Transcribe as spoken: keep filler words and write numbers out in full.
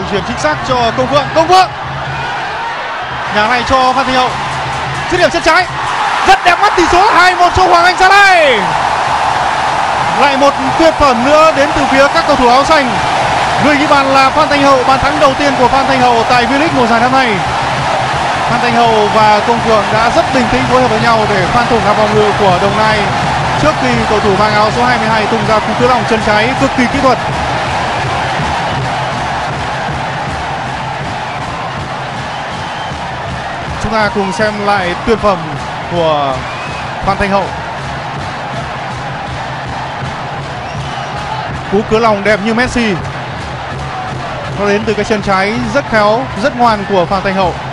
chuyển chính xác cho Công Phượng. Công Phượng nhà này cho Phan Thanh Hậu, dứt điểm chân trái rất đẹp mắt, tỷ số hai một cho Hoàng Anh Gia Lai. Lại một tuyệt phẩm nữa đến từ phía các cầu thủ áo xanh. Người ghi bàn là Phan Thanh Hậu, bàn thắng đầu tiên của Phan Thanh Hậu tại V-League mùa giải năm nay. Phan Thanh Hậu và Công Phượng đã rất bình tĩnh phối hợp với nhau để phan thủng hàng phòng ngự của Đồng Nai trước khi cầu thủ mang áo số hai mươi hai tung ra cú cứa lòng chân trái cực kỳ kỹ thuật. Chúng ta cùng xem lại tuyệt phẩm của Phan Thanh Hậu. Cú cứa lòng đẹp như Messi. Nó đến từ cái chân trái rất khéo, rất ngoan của Phan Thanh Hậu.